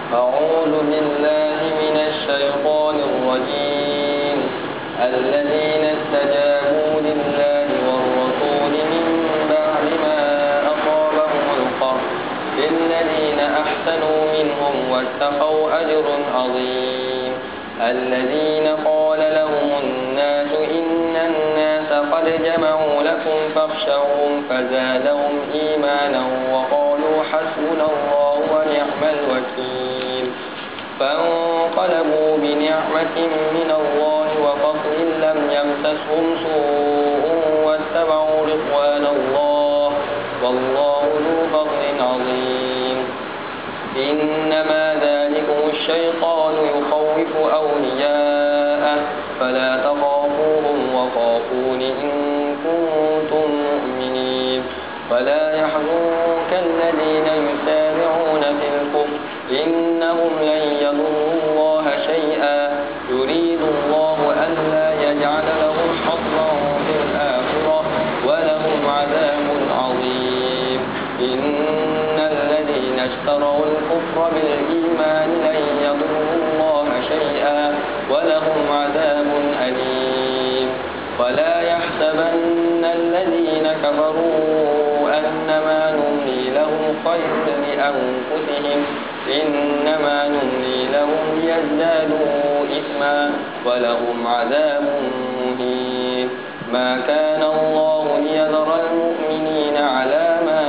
أعوذ بالله من الشيطان الرجيم. الذين استجابوا لله والرسول من بعد ما أصابهم القرح للذين أحسنوا منهم واتقوا أجر عظيم. الذين قال لهم الناس إن الناس قد جمعوا لكم فاخشوهم فزادهم إيمانا وقالوا حسبنا الله ونعم الوكيل. فانقلبوا بنعمة من الله وفضل لم يمسسهم سوء واتبعوا رضوان الله والله ذو فضل عظيم. إنما ذلكم الشيطان يخوف أولياءه فلا تخافوهم وخافون إن كنتم مؤمنين. ولا يحزنك الذين يسارعون في الكفر إنهم لن يضروا الله شيئا يريد الله ألا يجعل لهم حظا في الآخرة ولهم عذاب عظيم. إن الذين اشتروا الكفر بالإيمان لن يضروا الله شيئا ولهم عذاب أليم. ولا يحسبن الذين كفروا أنما نملي لهم خير لأنفسهم إنما نملي لهم ليزدادوا إثما ولهم عذاب مهين. ما كان الله ليذر المؤمنين على ما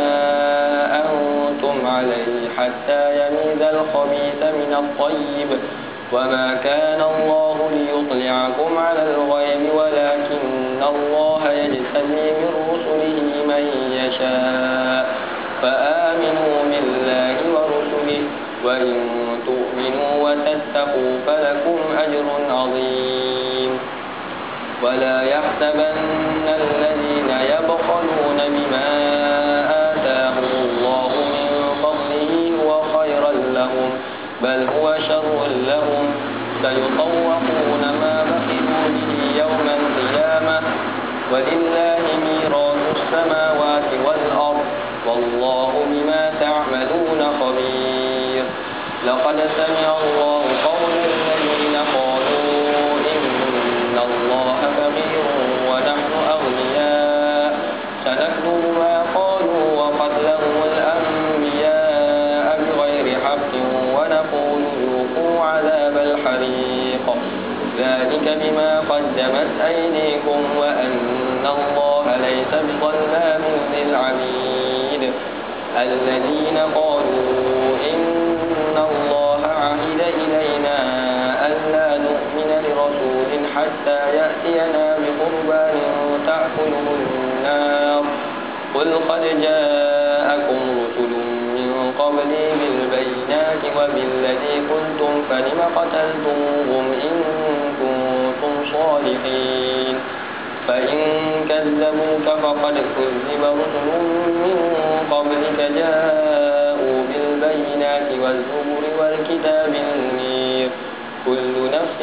أنتم عليه حتى يميز الخبيث من الطيب وما كان الله ليطلعكم على الغيب ولكن الله يجتبي من رسله من يشاء. فآمنوا بالله ورسله وإن تؤمنوا وتتقوا فلكم أجر عظيم. ولا يحسبن الذين يبخلون بما آتاهم الله من فضله هو خيرا لهم بل هو شر لهم سيطوقون ما بخلوا به يوم القيامة ولله ميراث السماوات والأرض والله بما تعملون خبير. لقد سمع الله قول الذين قالوا إن الله فقير ونحن أغنياء سنكتب ما قالوا وقتلهم الأنبياء بغير حق ونقول ذوقوا عذاب الحريق ذلك بما قدمت أيديكم وأن الله ليس بظلام للعبيد. الذين قالوا إن الله عهد إلينا ألا نؤمن لرسول حتى يأتينا بقربان تأكله النار قل قد جاءكم رسل من قبلي بالبينات وبالذي قلتم فلم قتلتموهم إن كنتم صادقين. فإن كذبوك فقد كذب رسل من قبلك جاءوا بالبينات والزبر والكتاب المنير كل نفس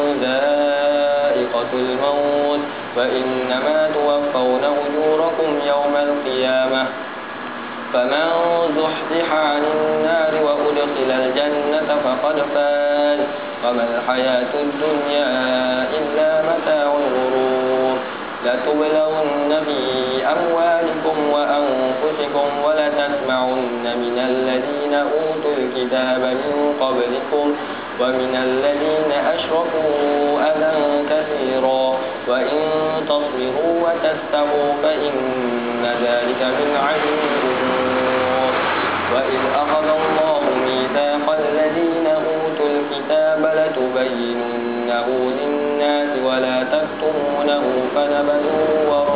ذائقة الموت وإنما توفون أجوركم يوم القيامة فمن زحزح عن النار وأدخل الجنة فقد فاز وما الحياة الدنيا إلا متاع الغرور. لتبلون في أموالكم وأنفسكم ولتسمعن من الذين أوتوا الكتاب من قبلكم ومن الذين أشركوا أذى كثيرا وإن تصبروا وتتقوا فإن ذلك من عزم الأمور. وإذ أخذ الله ميثاق الذين أوتوا الكتاب لتبيننه للناس ولا تكتمونه فنبذوه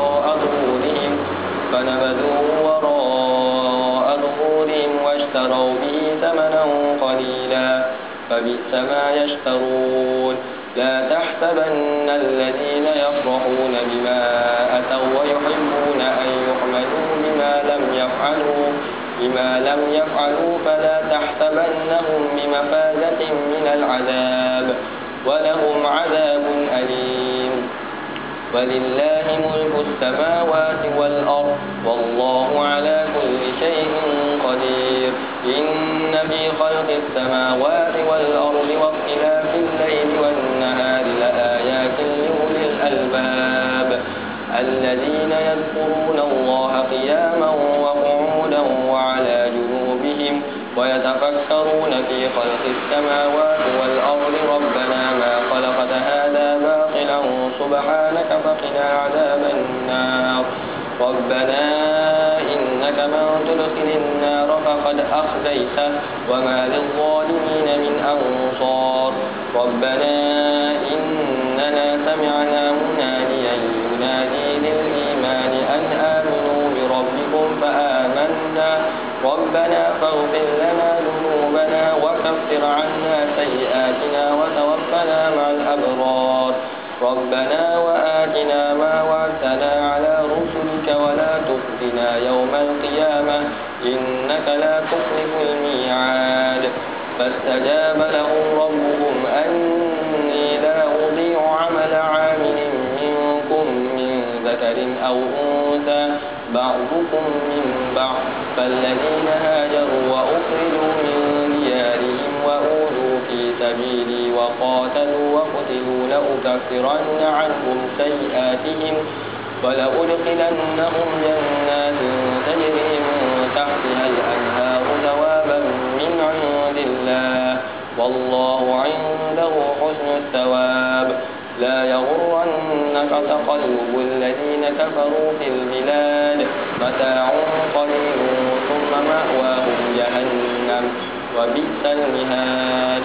وراء ظهورهم واشتروا به ثمنا قليلا فبئس ما يشترون. لا تحسبن الذين يفرحون بما أتوا ويحبون أن يحمدوا بما لم يفعلوا فلا تحسبنهم بمفازة من العذاب ولهم عذاب أليم. ولله ملك السماوات والأرض والله على كل شيء قدير. إن في خلق السماوات والأرض واختلاف الليل والنهار لآيات لأولي الألباب الذين يذكرون الله قياما وقعودا وعلى جنوبهم ويتفكرون في خلق السماوات والأرض ربنا ما خلقت هذا باطلا سبحانك فقنا عذاب النار ربنا إنك من تدخل النار فقد أخزيته وما للظالمين من أنصار ربنا إننا سمعنا مناديا ينادي للإيمان أن آمنوا بربكم فآمنا ربنا فاغفر لنا ذنوبنا وكفر عنا سيئاتنا وتوفنا مع الأبرار ربنا وآتنا ما وعدتنا على رسلك ولا تخزنا يوم القيامة إنك لا تخلف الميعاد فاستجاب لهم ربهم أني لا أضيع عمل عامل منكم من ذكر أو أنثى بعضكم من بعض فالذين هاجروا وأخرجوا من ديارهم وأوذوا في سبيلي وقاتلوا وقتلوا لأكفرن عنهم سيئاتهم ولأدخلنهم جنات تجري من تحتها الأنهار ثوابا من عند الله والله عنده حسن الثواب لا يغرنك تقلب الذين كفروا في البلاد متاع قليل ثم مأواهم جهنم وبئس المهاد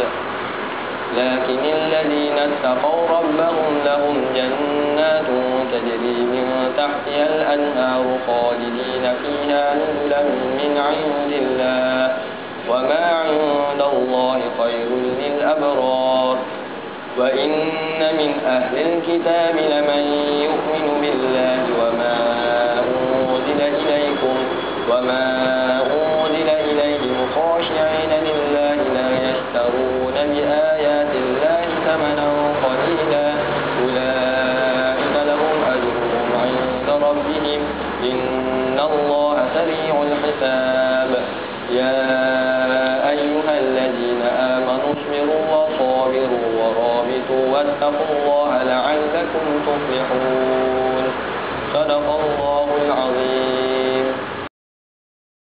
لكن الذين اتقوا ربهم لهم جنات تجري من تحتها الأنهار خالدين فيها نزلا من عند الله وما عند الله خير للأبرار وإن من أهل الكتاب لمن يؤمن بالله وما أنزل إليهم خاشعين لله لا يشترون بآيات الله ثمنا قليلا أولئك لهم أجرهم عند ربهم إن الله سريع الحساب يا أيها الذين آمنوا اصبروا وصابروا ورابطوا واتقوا الله لعلكم تفلحون صدق الله العظيم